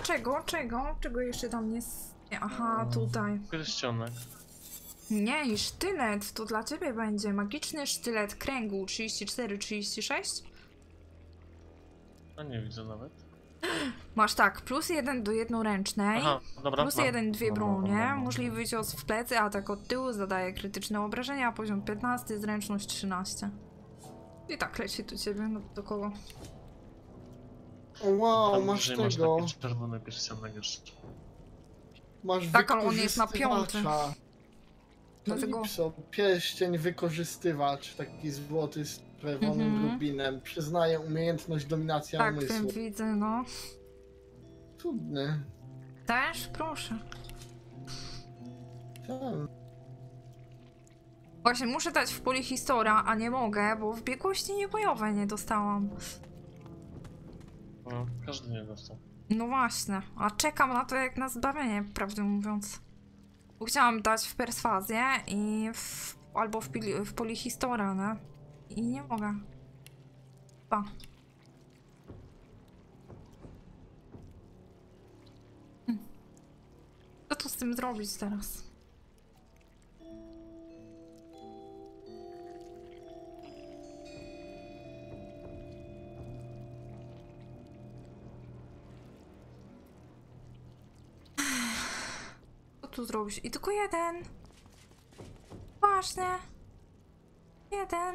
Czego? Czego jeszcze tam nie... Aha, tutaj. Pierścionek. Nie, i sztylet. To dla ciebie będzie. Magiczny sztylet kręgu 34-36. A nie widzę nawet. Masz tak, +1 do jednoręcznej. Aha, dobra. +1 dwie bronie. Możliwy cios w plecy, atak od tyłu, zadaje krytyczne obrażenia. Poziom 15, zręczność 13. I tak leci do ciebie, no do kogo? O wow, Tam masz bliżej tego. Masz taki czerwony pierścionek jeszcze. Tak, Masz ale on jest na wykorzystywacza. Dlatego... Kalipso, pierścień wykorzystywacz, taki złoty z czerwonym rubinem. Przyznaje umiejętność dominacja Tak, umysłu. widzę, no. Trudny. Też? Proszę. Tak. Właśnie muszę dać w polihistora, a nie mogę, bo w biegłości niebojowe nie dostałam. No, każdy nie dostał. No właśnie, a czekam na to jak na zbawienie, prawdę mówiąc. Bo chciałam dać w perswazję i albo w polihistora, no. I nie mogę. Pa. Co tu z tym zrobić teraz? Co tu zrobić? I tylko jeden. Właśnie. Jeden.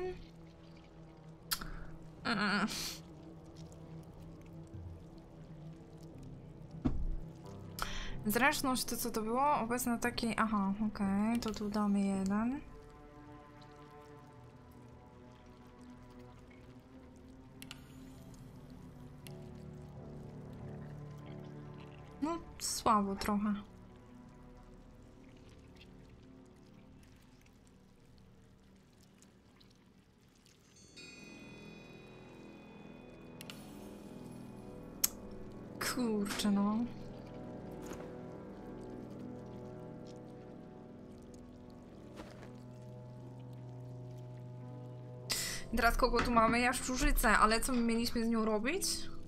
Zręczność to co to było? Obecne taki... Aha, okej, to tu damy jeden. No, słabo trochę. Kurczę, no. Teraz kogo tu mamy? Jaszczurzycę, ale co my mieliśmy z nią robić?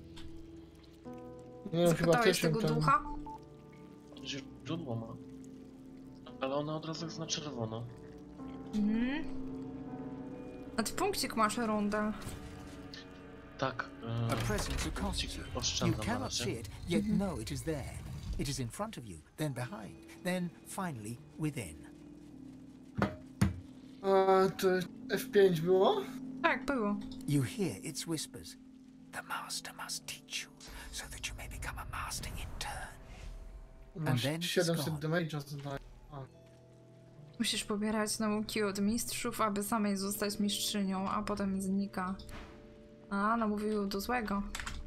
Nie, chyba Zapytałeś też tego ten... ducha? Źródło ma. Ale ona od razu jest na czerwono. Mhm. A ty punkcik masz rondę. Tak. A presence accosts you. You Oszczędzam na cannot see razie. it, yet know it is there. It is in front of you, then behind, then finally within. A, to F5 było? Tak, było. You hear its whispers. The master must teach you, so that you may become a master in turn. Masz then it's 700 gone. damage'a zadaje. Musisz pobierać nauki od mistrzów, aby samej zostać mistrzynią, a potem znika. A, namówił do złego.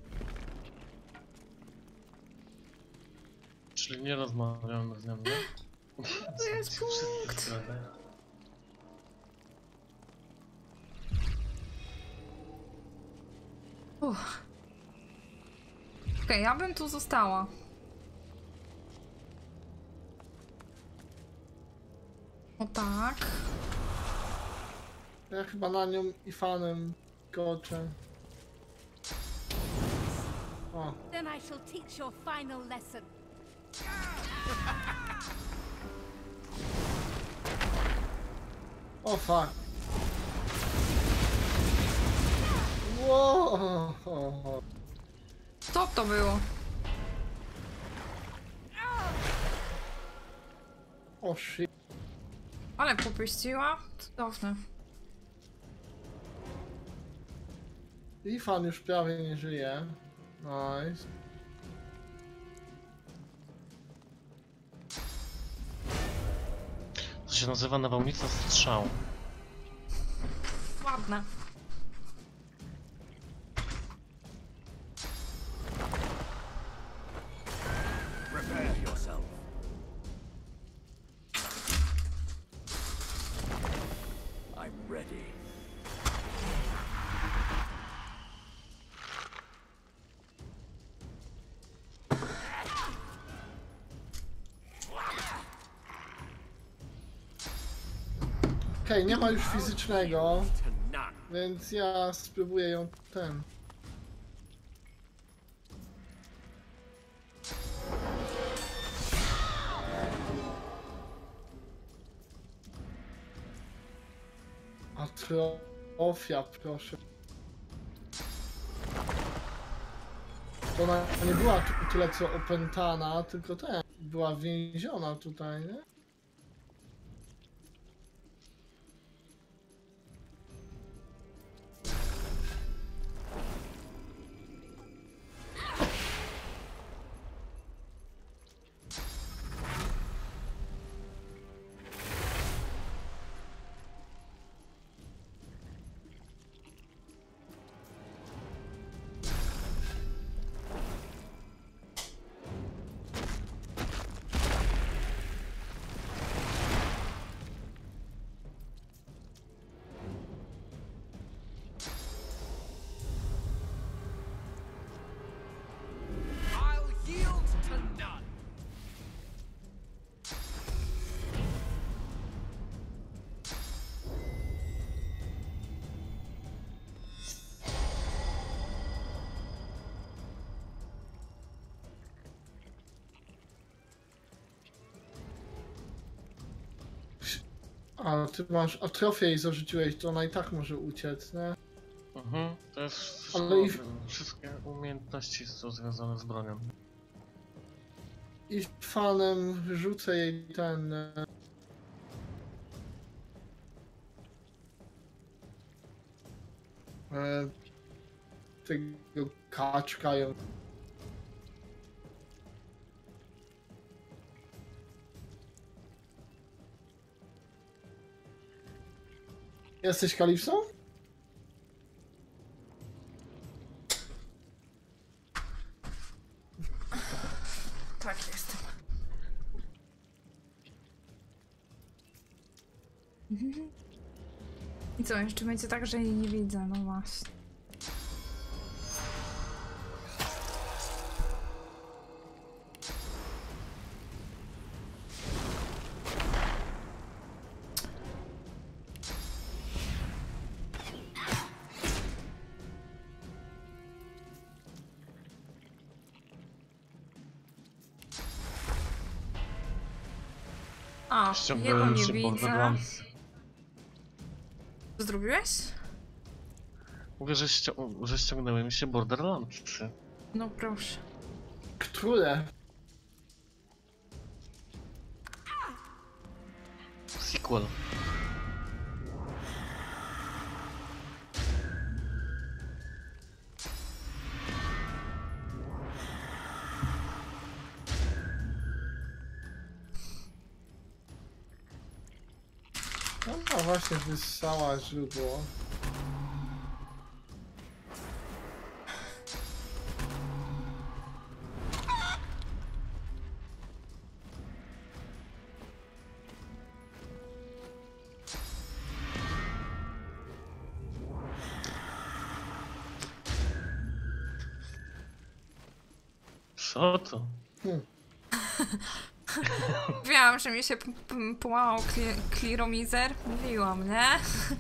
Czyli nie rozmawiamy z nią, nie? To jest punkt. Okej, ja bym tu została. O tak. Ja chyba na nią i fanem koczę. O, Then I shall teach your final lesson. o fuck. Wow. Co to było? O shit. Ale popyściła? Cudowne. I fan już prawie nie żyje. Nice. To się nazywa nawałnica strzału. Ładne. Prepare yourself. I'm ready. Okej, nie ma już fizycznego, To none. więc ja spróbuję ją ten. Trofia, proszę. To ona nie była tyle co opętana, tylko była więziona tutaj, nie? A ty masz atrofię i zarzuciłeś, to ona i tak może uciec, nie? To jest wszystko, Ale wszystkie umiejętności są związane z bronią. I fanem rzucę jej ten... tego kaczka ją... Jesteś Kalipsą? Tak, jestem. I co, jeszcze będzie tak, że jej nie widzę, no właśnie. A, jego Ściągnąłem nie się widzę. Borderlands. Co zrobiłeś? Mówię, że ściągnęły mi się Borderlandsy. No proszę. Które? Sequel. No właśnie wyssała źródło. Co to? Mówiłam, że mi się połamał kliromizer. Mówiłam, nie?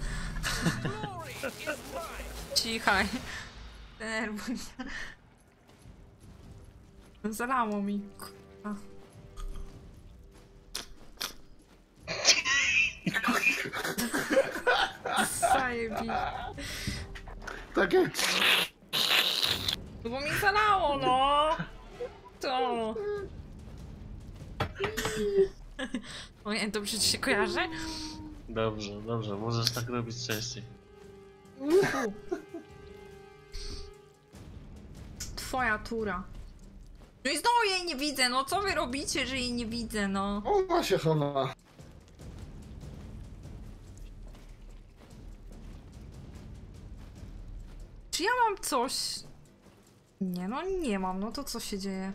Cichaj. Denerwuj się. Zalało mi. Kurwa. Zajebi. Takie... No bo mi zalało, no! To. O nie, dobrze ci się kojarzy? Dobrze, dobrze, możesz tak robić częściej. Twoja tura. No i znowu jej nie widzę, no co wy robicie, że jej nie widzę, no? Ona się chowa. Czy ja mam coś? Nie, no nie mam, no to co się dzieje?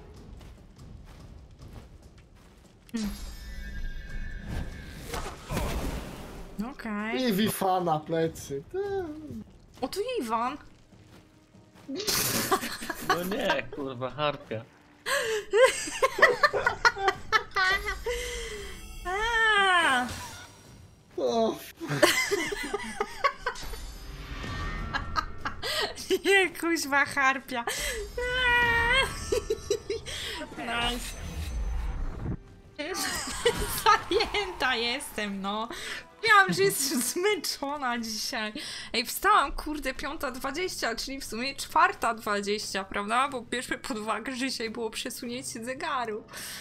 Okej. I Wi-Fi na plecy. O, tu Iwan. No nie, kurwa, harpia. A! O, Nie, kuźwa harpia. Nice. Zajęta jestem, no. Mówiłam, że jestem zmęczona dzisiaj. Ej, wstałam, kurde, 5:20, czyli w sumie 4:20, prawda? Bo bierzmy pod uwagę, że dzisiaj było przesunięcie zegaru.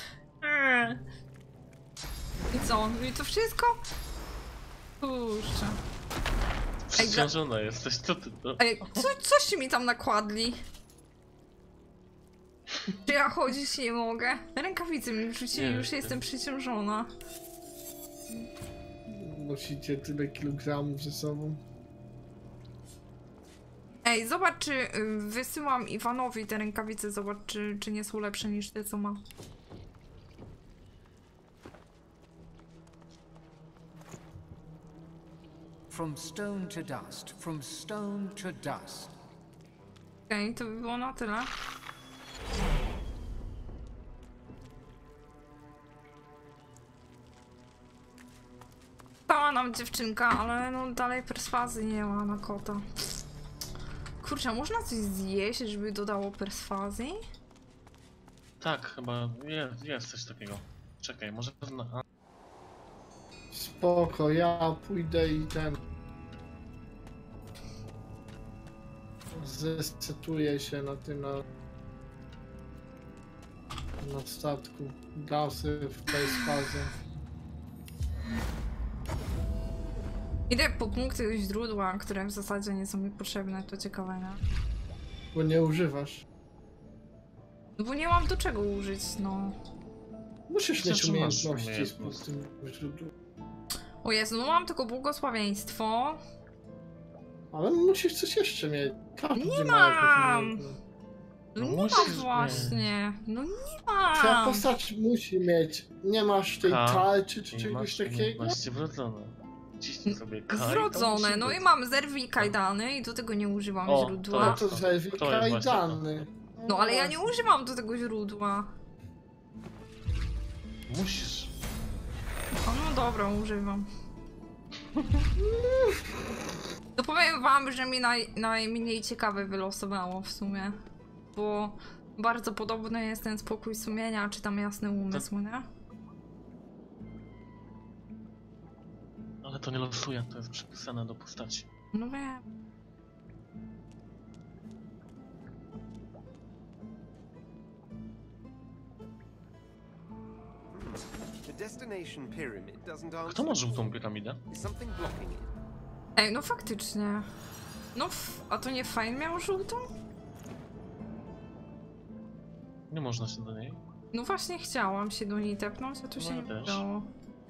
I co? I to wszystko? Kurczę. Przeciążona jesteś, co ty to? Ej, coście mi tam nakładli? Czy ja chodzić nie mogę? Rękawice mi wrzucili, już jestem przeciążona. Nosicie tyle kilogramów ze sobą. Ej, zobacz, czy wysyłam Iwanowi te rękawice, zobacz, czy nie są lepsze niż te, co ma. From stone to dust, from stone to dust. Okej, to by było na tyle. Stała nam dziewczynka, ale no dalej perswazji nie ma na kota. Kurczę, można coś zjeść, żeby dodało perswazji? Tak, chyba jest coś takiego. Czekaj, może pewna... Spoko, ja pójdę i zesetuję się na tym na statku. Gasy w tej fazie. Idę po punkty źródła, które w zasadzie nie są mi potrzebne, to ciekawe, nie? Bo nie używasz. No bo nie mam do czego użyć, no. Musisz mieć Znaczy, masz umiejętności z umiejętność. tym źródłem. O Jezu, no mam tylko błogosławieństwo. Ale musisz coś jeszcze mieć. Każdy Nie ma jakąś mam! umiejętność. No No nie musisz mam właśnie. No nie Twoja mam. postać musi mieć. Nie masz tej K tarczy czy I czegoś masz takiego? umiejętności wrodzone. Ciśnij sobie K i to Wrodzone, musi no być. i mam zerwi i kajdany i do tego nie używam O, źródła. No to To zerwika jest i właśnie to. dany. No ale ja nie używam do tego źródła. Musisz. O, no dobra, używam. To powiem wam, że mi najmniej ciekawe wylosowało w sumie. Bo bardzo podobny jest ten spokój sumienia, czy tam jasny umysł, nie? Ale to nie losuje, to jest przypisane do postaci. No wiem. The destination pyramid doesn't answer. Kto ma żółtą piramidę? Is something blocking it? Ej, no faktycznie. No, a to nie fajn miał żółtą? Nie można się do niej. No właśnie chciałam się do niej tepnąć, a tu się No ja nie też. udało.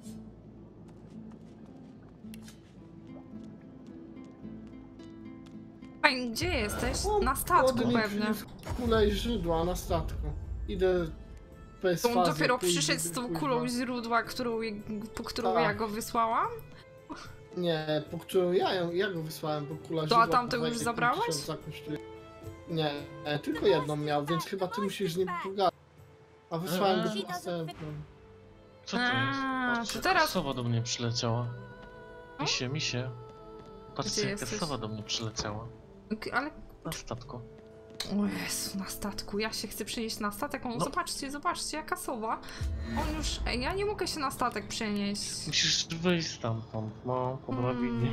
Fajnie, gdzie jesteś? Na statku pewnie. Kulej źródła na statku. Idę bez To on fazy, dopiero pójdę, przyszedł z tą kuźwa. kulą źródła, po którą Tak. ja go wysłałam? Nie, po którą ja go wysłałem, bo kula To, a źródła tamtą po już 25 zabrałeś? tysiąca kosztuje. Nie, tylko jedną miał, więc chyba ty musisz z nim pogadać. A wysłałem go po następną. Co to A, jest? Patrzcie, to teraz- sowa do mnie przyleciała. Misie. Gdzie Patrzcie, jaka jesteś? sowa do mnie przyleciała. Ale... Na statku. O Jezu, na statku. Ja się chcę przenieść na statek. No. No. Zobaczcie, jaka sowa. On już... Ej, ja nie mogę się na statek przenieść. Musisz wyjść stamtąd, no, po drabinie.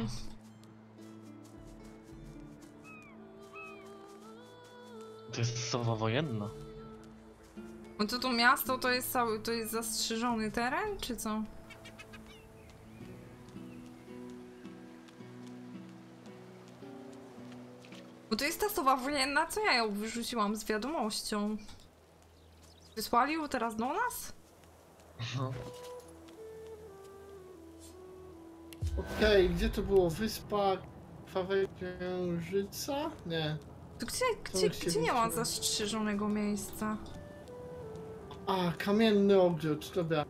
To jest sowa wojenna. No to miasto to jest cały... To jest zastrzeżony teren, czy co? Bo to jest ta sowa wojenna, co ja ją wyrzuciłam z wiadomością. Wysłali ją teraz do nas? No. Okej, gdzie to było? Wyspa Krwawej Księżyca? Nie. To To gdzie nie ma właściwie- zastrzeżonego miejsca? A, kamienny ogród, dobra.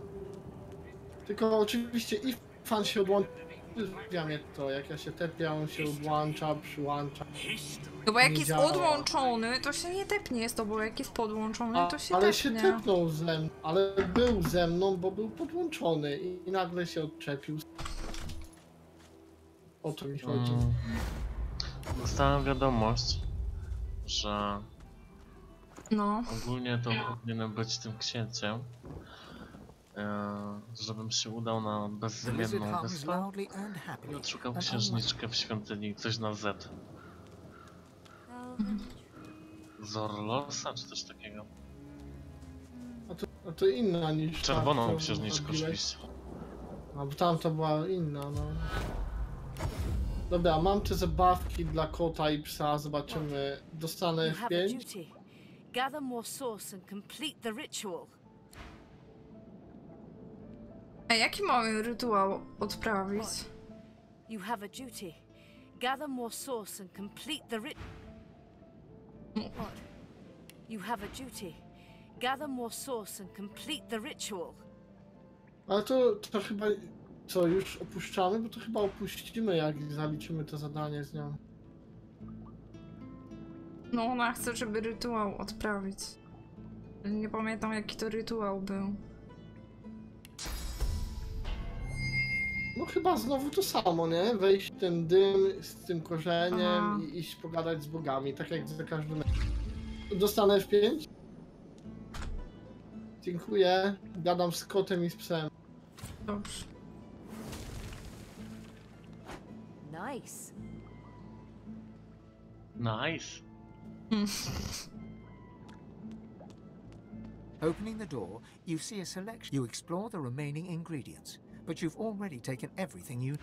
Tylko oczywiście i fan się odłącza. Mnie to, jak ja się tepię, on się odłącza, przyłącza. No bo jak Nie jest działa. odłączony, to się nie tepnie z tobą, jak jest podłączony, to się Ale tepnie. się tepnął ze mną, ale był ze mną, bo był podłączony i nagle się odczepił. O to mi chodzi. Dostałem wiadomość, że No. ogólnie to powinienem być tym księciem. żebym się udał na The lizard bezimienną hums wyspę loudly and i happily. odszukał and księżniczkę w świątyni, coś na Z. Zorlosa czy coś takiego. A to inna niż Czerwoną ta, księżniczkę odbiłeś. oczywiście. A bo tamta była inna, no. Dobra, mam te zabawki dla kota i psa, zobaczymy. Dostanę You have a F5. duty. Gather more source and complete the ritual. A jaki mamy rytuał odprawić? You have a duty. Gather more source and complete the What? You have a duty. Gather more source and complete the ritual. Ale to chyba... Co, już opuszczamy? Bo to chyba opuścimy, jak zaliczymy to zadanie z nią. No ona chce, żeby rytuał odprawić. Nie pamiętam jaki to rytuał był. No chyba znowu to samo, nie? Wejść w ten dym z tym korzeniem Aha. i iść pogadać z bogami, tak jak za każdym razem. Dostanę F5? Dziękuję. Gadam z kotem i z psem. Dobrze. Nice. Nice. Opening the door, you see a selection. You explore the remaining ingredients, but you've already taken everything you...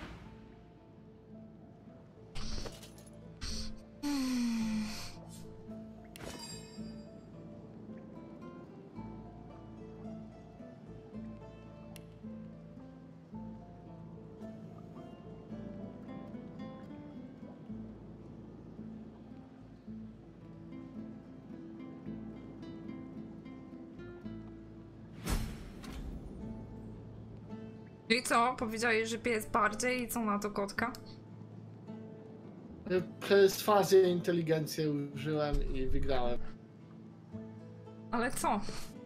I co? Powiedziałeś, że pies bardziej i co na to kotka? Perswazję inteligencję użyłem i wygrałem. Ale co?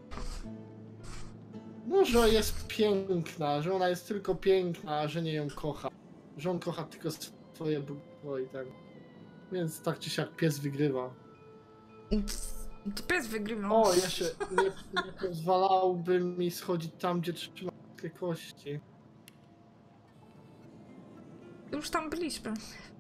No, że jest piękna, że ona jest tylko piękna, a że nie ją kocha. Że on kocha tylko swoje bóstwo i tak. Więc tak czy siak pies wygrywa. To pies wygrywa. O, jeszcze nie pozwalałby mi schodzić tam, gdzie trzyma te kości. Już tam byliśmy.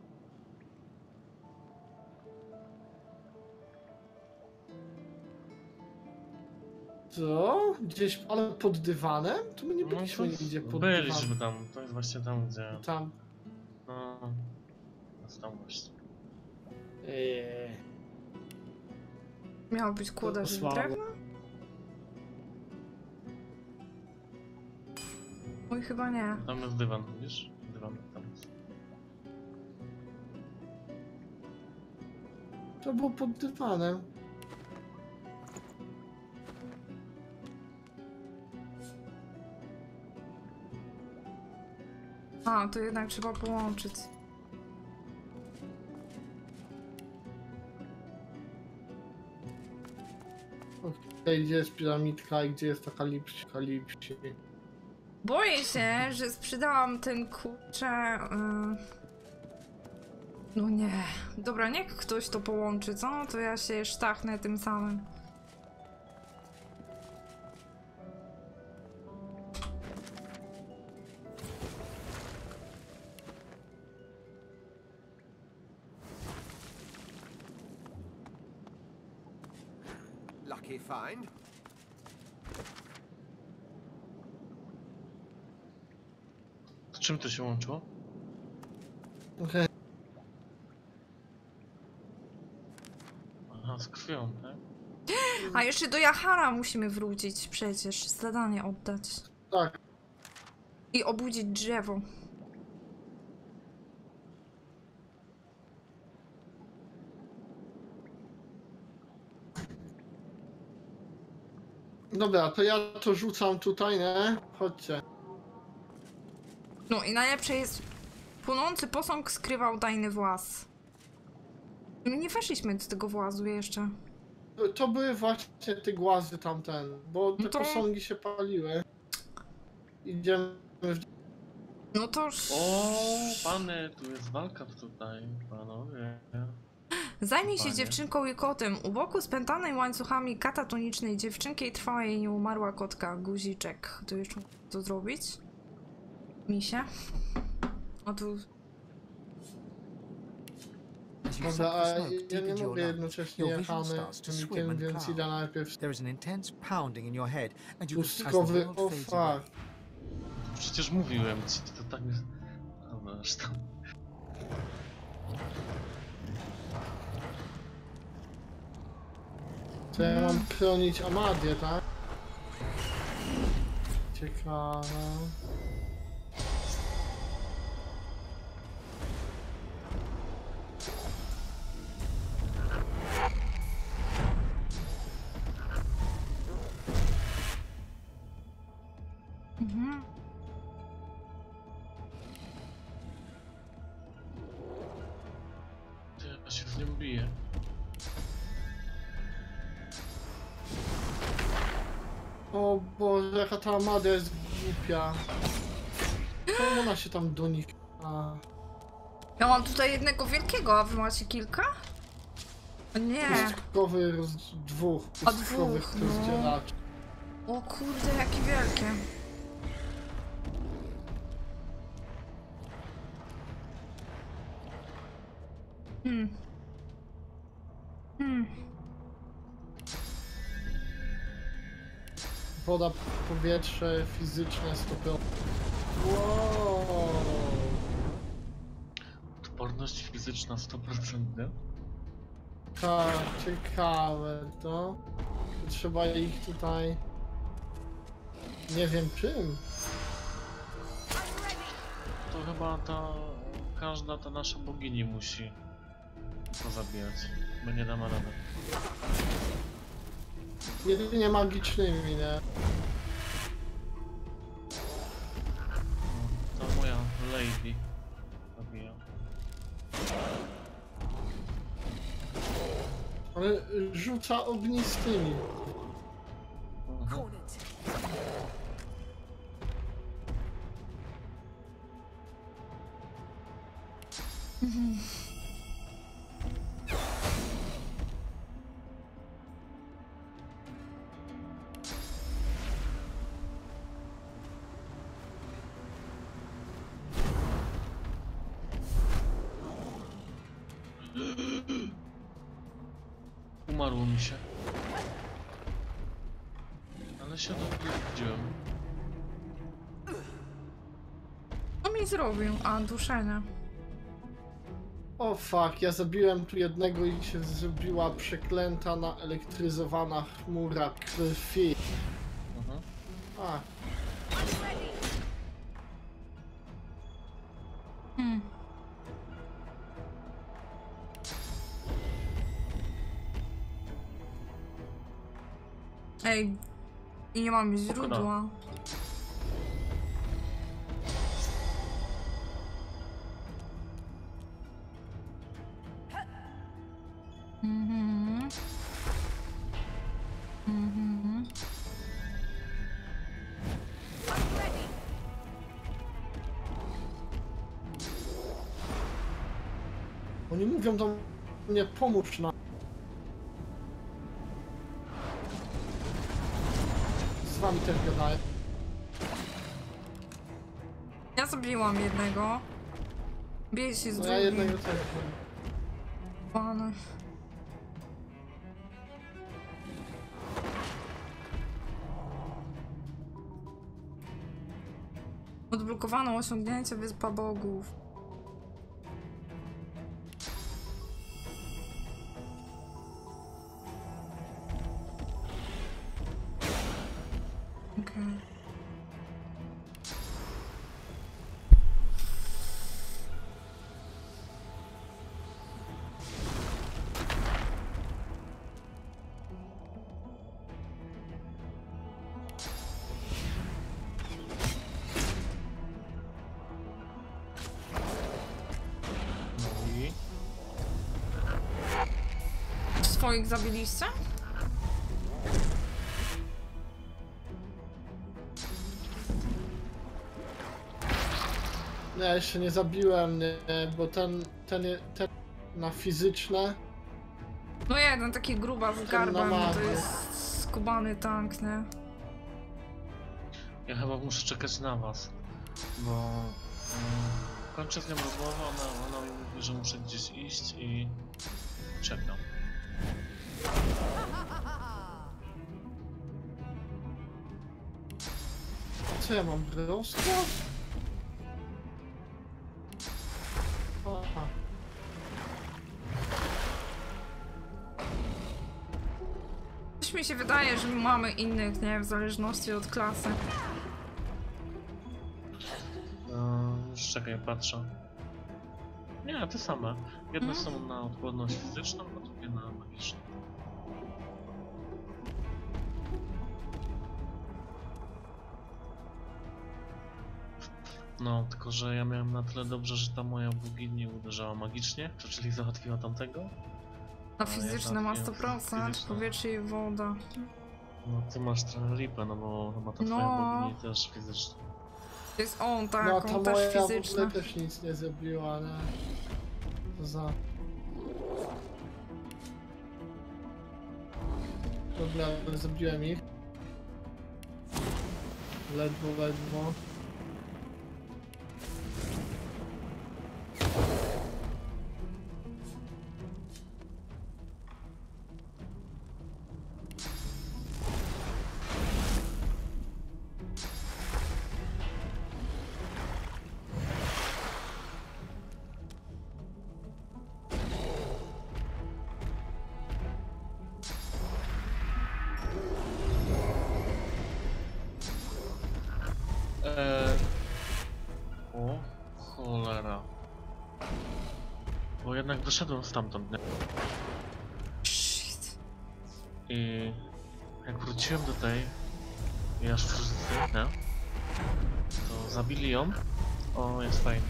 Co? Gdzieś, ale pod dywanem? Tu my nie byliśmy nigdzie pod Byliśmy dywanem. tam, to jest właśnie tam, gdzie... Tam. No... Jest tam właśnie. Miało być kłoda z słabo. drewna? Oj, chyba nie. Tam jest dywan, widzisz? Dywan tam jest. To było pod dywanem. A, to jednak trzeba połączyć. Okej, gdzie jest piramidka i gdzie jest ta kalipsi? Boję się, że sprzedałam ten kurczę... No nie. Dobra, niech ktoś to połączy, co? To ja się sztachnę tym samym. Lucky find. Z czym to się łączyło? Okej. Aha, z krwią, tak? A jeszcze do Jahara musimy wrócić przecież. Zadanie oddać. Tak. I obudzić drzewo. Dobra, to ja to rzucam tutaj, nie? Chodźcie. No i najlepsze jest... Płonący posąg skrywał tajny właz. My nie weszliśmy do tego włazu jeszcze. To były właśnie te głazy tamten, bo te No to- posągi się paliły. Idziemy w... No to już... O, pany, tu jest walka tutaj, panowie. Zajmij się Panie. dziewczynką i kotem. U boku spętanej łańcuchami katatonicznej dziewczynki i trwała jej nieumarła kotka. Guziczek. To jeszcze to zrobić? Misie? O tu... As you Dobra, suck the a smoke ja deep nie into your mogę lungs, jednocześnie your vision jechany starts to tym, swim and więc idę cloud. najpierw There is an intense pounding in your head, and you can feel as the pustkowy... world O fades away. fuck. Przecież mówiłem ci, to tak... No zresztą... To ja mam chronić Amadię, tak? Ciekawe. Mhm. Ty, ja się z nią biję. O Boże, jaka ta Amadia jest głupia. Czemu ona się tam do nich... A, Ja mam tutaj jednego wielkiego, a wy macie kilka? O nie. pustkowy dwóch A pustkowych dwóch, no. rozdzielaczy. O kurde, jakie wielkie. Hmm. Hmm. Woda, powietrze, fizyczne, stopy. Wow. Odporność fizyczna 100%, nie? Tak, ciekawe to. Trzeba ich tutaj... Nie wiem czym. To chyba każda ta nasza bogini musi pozabijać. My nie damy rady. Jedynie magicznymi, nie? To moja lady zabija. Ale rzuca ognistymi. Cornered. Umarło mi się. Ale się dowiedziałem. Co mi zrobił? A, duszenie. O fuck, ja zabiłem tu jednego i się zrobiła przeklęta, naelektryzowana chmura krwi. Mhm. A, Hmm. Ej, i nie mam źródła. Mhm. Mhm. oni mówią do mnie, pomóż nam. Z wami też gadają. Ja zabiłam jednego. Biję się z No drugim. ja jednego też. Pany. Odblokowano osiągnięcie Wyspa Bogów. Okej. No i... Swoich zabiliście? Ja jeszcze nie zabiłem, nie, bo ten na fizyczne No jeden taki gruba z garbem, mapie. to jest skubany tank, nie? Ja chyba muszę czekać na was, bo kończę z nią rozmowę, ona mi mówi, że muszę gdzieś iść i czekam. Co ja mam? Rozkład? Aha. Coś mi się wydaje, że mamy innych, nie? W zależności od klasy. Już czekaj, patrzę. Nie, te same. Jedne są na odporność fizyczną, a drugie na magiczną. No, tylko że ja miałem na tyle dobrze, że ta moja bogini uderzała magicznie, czyli załatwiła tamtego. A fizyczne ma 100%, fizyczne. powietrze i woda. No ty masz trochę lipę, no bo chyba ta twoja bogini też fizyczna. To jest on, tak, No ta on też moja w fizyczny. ogóle też nic nie zrobiła, nie? To za... Dobra, zabiłem ich. Ledwo, ledwo. O cholera. Bo jednak doszedłem stamtąd, nie? Shit. I jak wróciłem do tej aż fryzy, nie? To zabili ją. O, jest fajnie.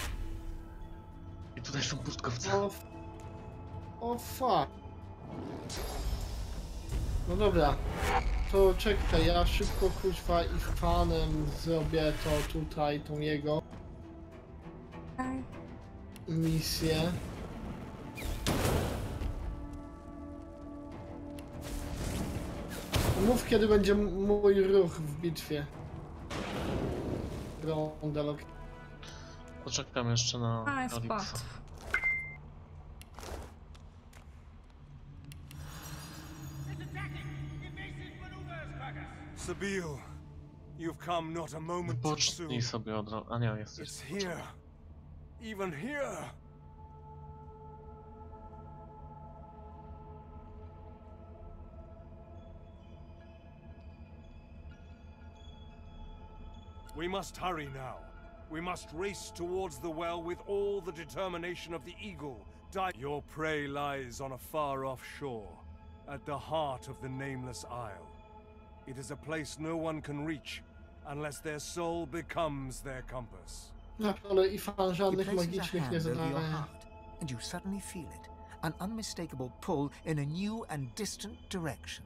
I tutaj są pustkowce. O fuck. No dobra. To czekaj, ja szybko kuźwa i fanem zrobię to tutaj, tą jego Okej. misję. Mów, kiedy będzie mój ruch w bitwie. Rondelok. Poczekam jeszcze na A, jest Kalixa. spadł. Sabil, you've come not a moment too soon. Pocznij sobie od razu. A nie, jesteś. It's here. Even here. We must hurry now. We must race towards the well with all the determination of the eagle. Your prey lies on a far-off shore, at the heart of the Nameless Isle. It is a place no one can reach, unless their soul becomes their compass. Ale i fan He żadnych places a magicznych nie hand over your zadaje. heart, and you suddenly feel it, an unmistakable pull in a new and distant direction.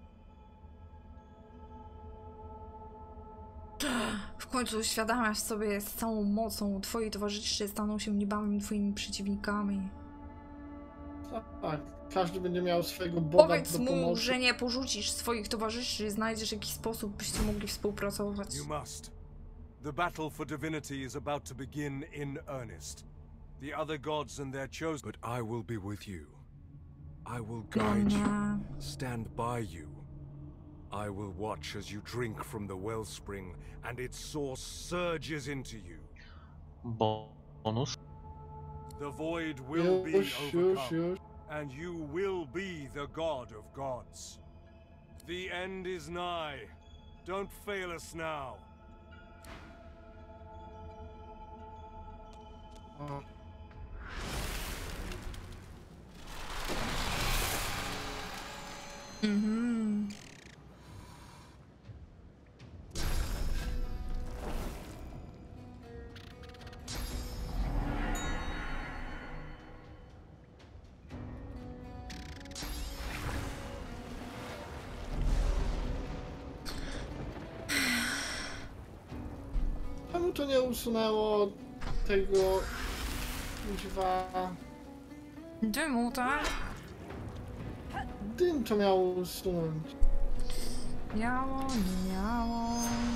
W końcu uświadamiasz sobie z całą mocą, twoi towarzysze staną się niebawem twoimi przeciwnikami. Tak, każdy będzie miał swojego boga Powiedz do mu, pomocy. że nie porzucisz swoich towarzyszy, znajdziesz jakiś sposób, byście mogli współpracować. You must. The battle for divinity is about to begin in earnest. The other gods and their chosen... But I will be with you. I will guide you, Nie. stand by you. I will watch as you drink from the wellspring and its source surges into you. Bonus. The void will be Już. overcome, and you will be the god of gods. The end is nigh. Don't fail us now. O. Mhm. Czemu to nie usunęło tego kuźwa... Dymu, tak? Dym to miało usunąć. Miało, nie miało.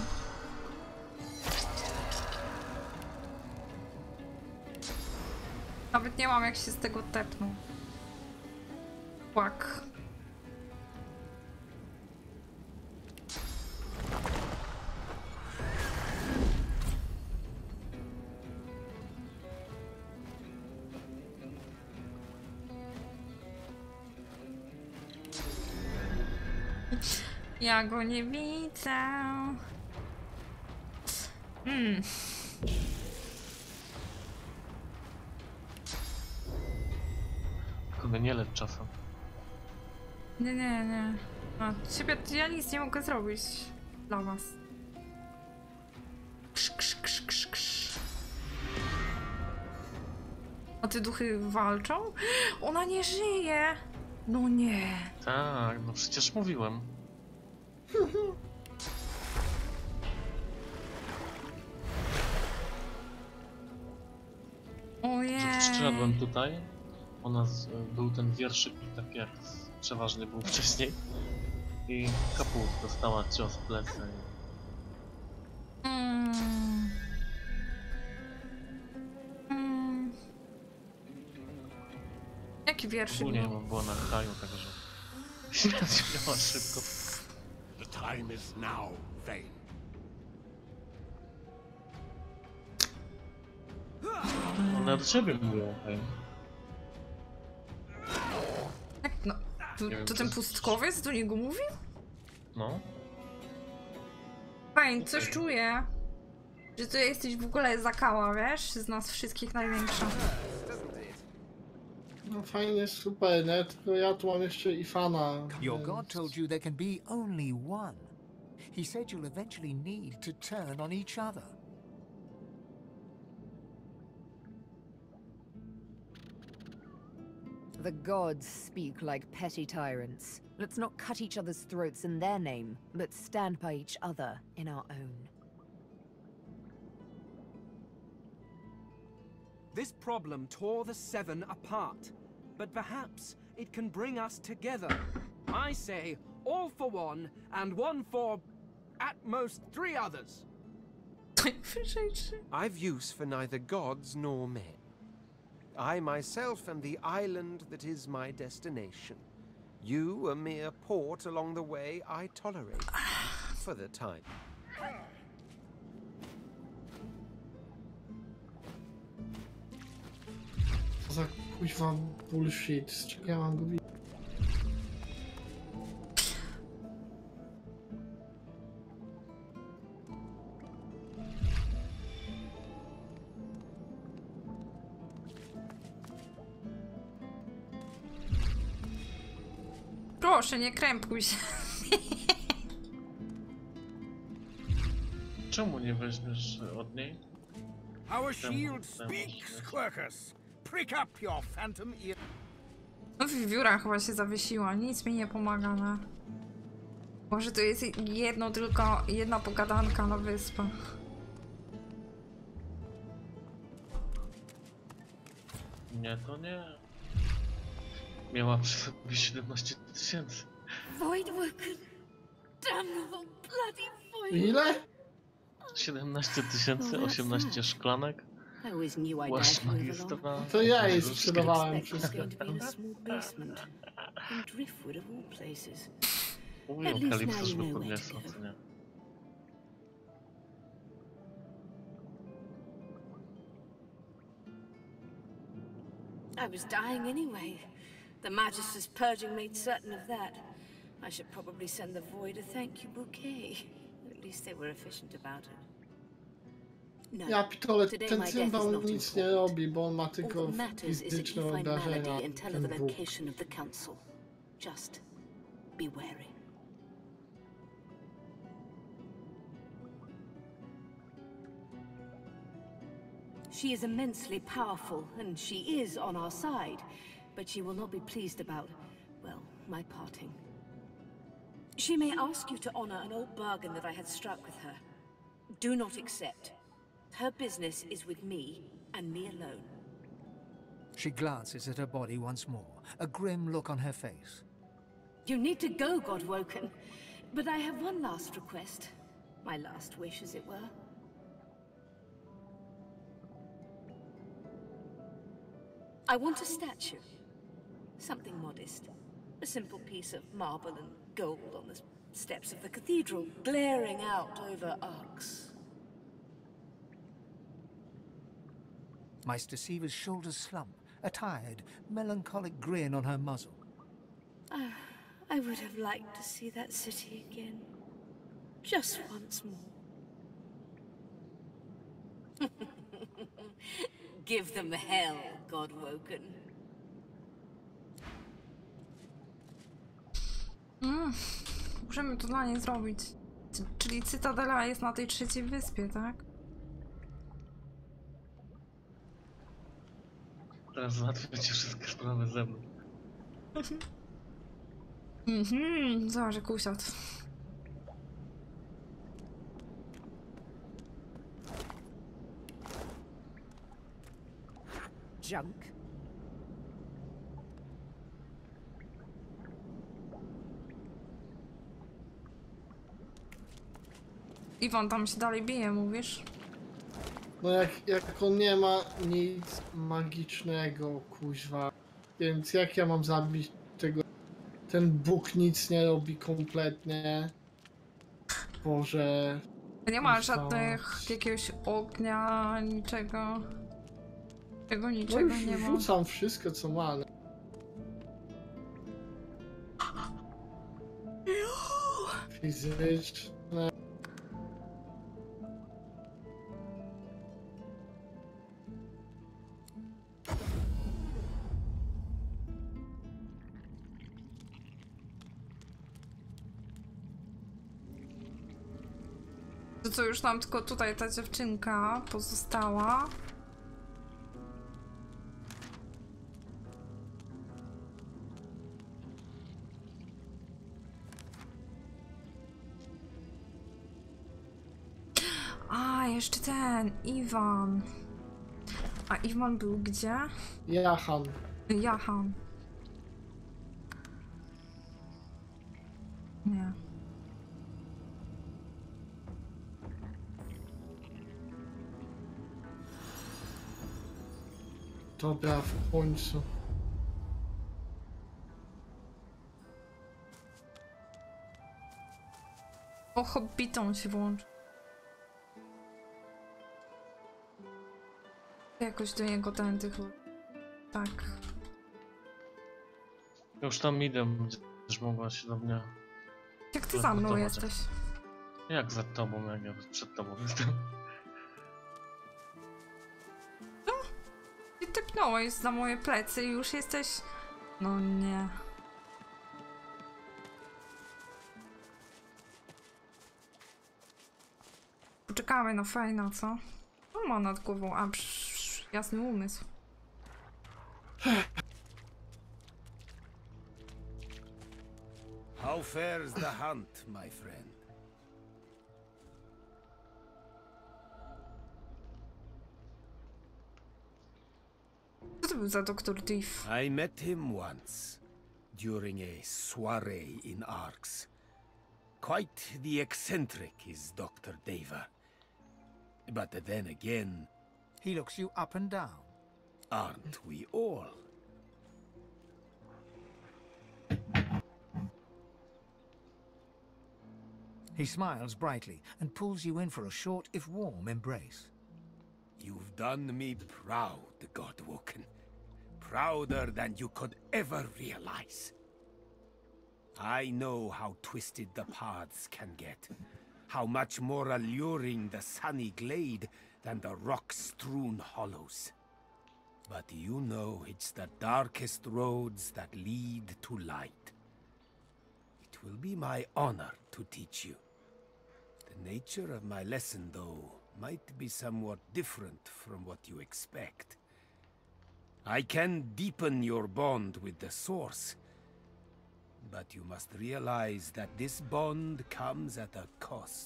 Nawet nie mam jak się z tego tepnął. Płak. Ja go nie widzę. Tylko mnie nie lecz czasem. Nie. A ciebie ja nic nie mogę zrobić dla was. Ksz. A te duchy walczą? Ona nie żyje! No nie. Tak, no przecież mówiłem. Ojej. Przyszedłem tutaj. Był ten wierszyk, tak jak przeważnie był wcześniej. I kaput dostała cios w plecy. Jaki wierszyk? Ogólnie było na haju, także śmierć miała szybko. The time is now, Vayne. One do ciebie mówią, hej. Jak no? Nie wiem, To co ten jest- pustkowiec do niego mówił? No. Fajnie, coś czuję. Że ty jesteś w ogóle zakała, wiesz? Z nas wszystkich największa. No fajnie, super, nie? Tylko ja tu mam jeszcze Ifana. Your więc- god told you there can be only one. He said you'll eventually need to turn on each other. The gods speak like petty tyrants. Let's not cut each other's throats in their name, but stand by each other in our own. This problem tore the Seven apart, but perhaps it can bring us together. I say, all for one, and one for, at most, 3 others. I've use for neither gods nor men. I myself am the island that is my destination. You, a mere port along the way I tolerate. For the time. Co za kuźwa bullshit, z czego ja mam go widzieć? Proszę, nie krępuj się. Czemu nie weźmiesz od niej? Our Temu- shield temu speaks, się- Quercus. Prick up your phantom ear. No wiewióra chyba się zawiesiła, nic mi nie pomaga, no. Może to jest tylko jedna pogadanka na wyspę. Nie, to nie. Miała przy sobie 17 000. Voidworker! Damnable bloody void! Ile? 17 000, 18 szklanek. I always knew I'd Płaszcz die to move along. magistra. To ja jej różdżki. sprzedawałem Expect it's wszystko. going to be in a small basement. In Driftwood of all places. Mówią, At least Kalipso, now you żeby know where podniosła, to go. co nie? I was dying anyway. The Magister's purging made certain of that. I should probably send the Void a thank you bouquet. At least they were efficient about it. No. Ja pitole, Today ten my death cymbał is not nic nie important. robi, bo on ma All tylko that matters is that fizyczne you find obrażenia. Malady and tell her Ten the Bóg. location of the council. Just be wary. She is immensely powerful, and she is on our side, but she will not be pleased about, well, my parting. She may ask you to honor an old bargain that I had struck with her. Do not accept. Her business is with me, and me alone. She glances at her body once more, a grim look on her face. You need to go, Godwoken. But I have one last request. My last wish, as it were. I want a statue. Something modest. A simple piece of marble and gold on the steps of the cathedral, glaring out over Arx. Meister Sieva's shoulders slump, a tired, melancholic grin on her muzzle. I would have liked to see that city again. Just once more. Give them hell, Godwoken. Możemy to dla niej zrobić. Czyli Cytadela jest na tej trzeciej wyspie, tak? Teraz załatwiacie wszystkie sprawy ze mną. Zobacz, jak usiadł. Junk. Iwan tam się dalej bije, mówisz? No jak on nie ma nic magicznego, kuźwa. Więc jak ja mam zabić tego? Ten Bóg nic nie robi kompletnie. Boże. Nie ma żadnych jakiegoś ognia, niczego. Niczego No już nie ma. rzucam wszystko co ma. Ale... Fizyczne. To co, już nam tylko tutaj ta dziewczynka pozostała. A, jeszcze ten, Iwan. A Iwan był gdzie? Jahan. Jahan. Nie. Dobra, w końcu. O, Hobbiton się włączy. Jakoś do niego tędy chyba. Tak. Ja już tam idę, będziesz mogła się do mnie... Jak ty za mną teleportować. jesteś? Jak za tobą, jak ja przed tobą jestem. Ty typnąłeś za moje plecy i już jesteś... No nie. Poczekamy na Fejna, co? On ma nad głową, a jasny umysł. How fares the hunt, my friend? Co to był za doktor Thief? I met him once, during a soiree in Arx. Quite the eccentric is Dr. Deva. But then again... He looks you up and down. Aren't we all? He smiles brightly and pulls you in for a short, if warm, embrace. You've done me proud, Godwoken. Prouder than you could ever realize. I know how twisted the paths can get. How much more alluring the sunny glade than the rock-strewn hollows. But you know it's the darkest roads that lead to light. It will be my honor to teach you. The nature of my lesson, though, might be somewhat different from what you expect. I can deepen your bond with the Source, but you must realize that this bond comes at a cost.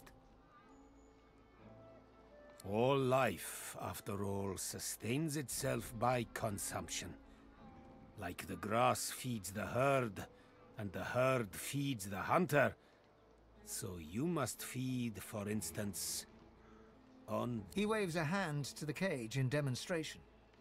All life, after all, sustains itself by consumption. Like the grass feeds the herd, and the herd feeds the hunter. So you must feed, for instance, on... He waves a hand to the cage in demonstration.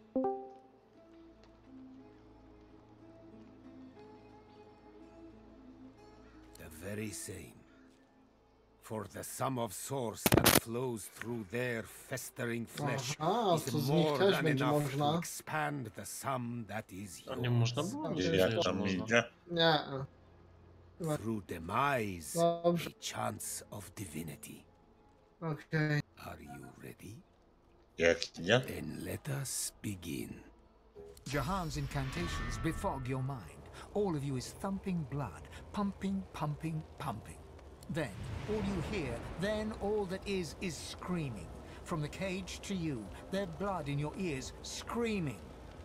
The very same. For the sum of source that flows through their festering flesh Aha, to is z nich more też than będzie enough można. to expand the sum that is A nie można yours. było? Gdzie Myślałem, jak że tam można. idzie? Nie. Through demise, Dobrze. a chance of divinity. Okej. Are you ready? Jak nie? Then let us begin. Jahan's incantations befog your mind. All of you is thumping blood, pumping, pumping, pumping. Then, all you hear, then all that is screaming. From the cage to you, their blood in your ears, screaming.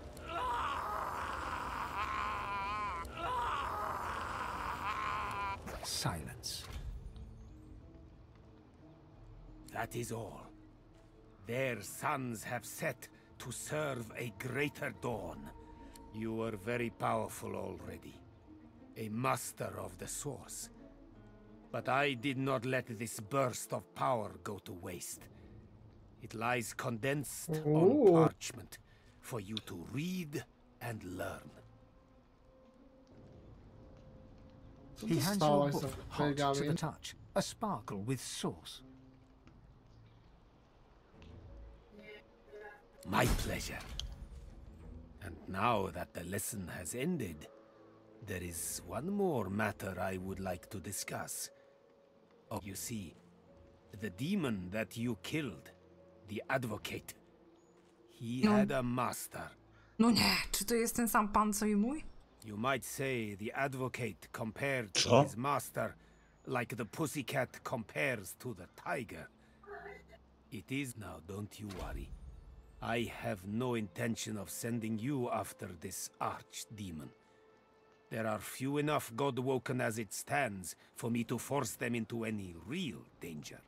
Silence. That is all. Their suns have set to serve a greater dawn. You are very powerful already. A master of the source. But I did not let this burst of power go to waste. It lies condensed on parchment for you to read and learn. Co He hands you a dostałaś book, za hot to the pergamin? touch, a sparkle with source. My pleasure. And now that the lesson has ended, there is one more matter I would like to discuss. Oh, you see, the demon that you killed, the advocate, he had a master. No nie, czy to jest ten sam pan, co i mój? You might say the advocate compared to Co? his master, like the pussycat compares to the tiger. It is now, don't you worry. I have no intention of sending you after this archdemon. There are few enough God-woken as it stands for me to force them into any real danger.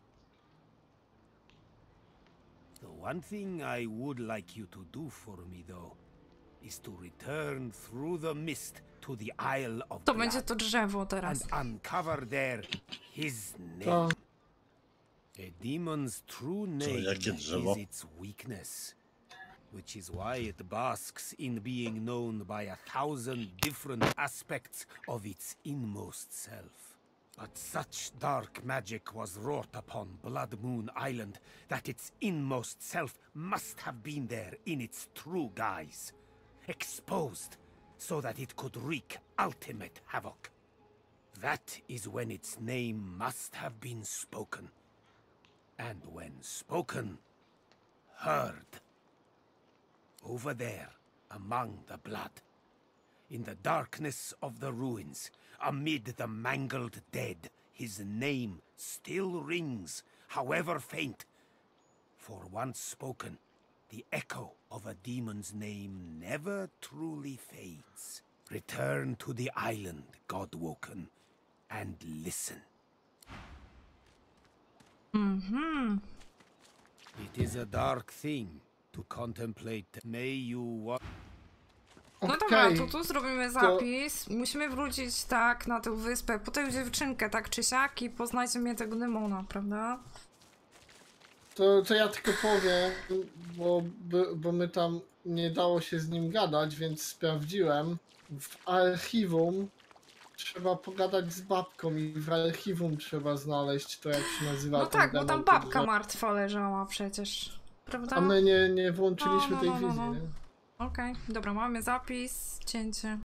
The one thing I would like you to do for me, though, is to return through the mist to the Isle of To Blood będzie to drzewo and teraz. uncover there his name. To A demon's true name jakie drzewo? is its weakness, which is why it basks in being known by 1,000 different aspects of its inmost self. But such dark magic was wrought upon Blood Moon Island that its inmost self must have been there in its true guise, exposed so that it could wreak ultimate havoc. That is when its name must have been spoken. And when spoken, heard. Over there, among the blood. In the darkness of the ruins, amid the mangled dead, his name still rings, however faint. For once spoken, the echo of a demon's name never truly fades. Return to the island, God-woken, and listen. It is a dark thing to contemplate. May you No dobra, okej. to tu zrobimy zapis. Musimy wrócić tak na tę wyspę, po tę dziewczynkę tak czy siak i poznać mnie tego demona, prawda? To ja tylko powiem, bo my tam nie dało się z nim gadać, więc sprawdziłem. W archiwum trzeba pogadać z babką i w archiwum trzeba znaleźć to, jak się nazywa No ten tak, bo demon, tam babka także- martwa leżała przecież, prawda? A my nie włączyliśmy tej wizji, nie? Okej, dobra, mamy zapis, cięcie.